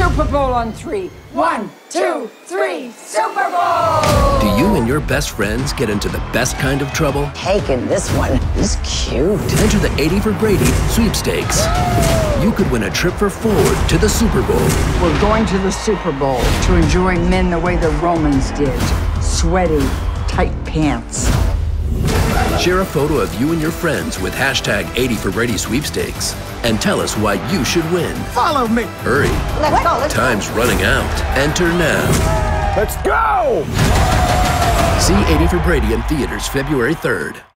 Super Bowl on 3. 1, 2, 3, Super Bowl! Do you and your best friends get into the best kind of trouble? Taking this one is cute. Enter the 80 for Brady Sweepstakes. You could win a trip for 4 to the Super Bowl. We're going to the Super Bowl to enjoy men the way the Romans did. Sweaty, tight pants. Share a photo of you and your friends with hashtag 80 for Brady Sweepstakes and tell us why you should win. Follow me. Hurry. Let's go. Time's running out. Enter now. Let's go! See 80 for Brady in theaters February 3rd.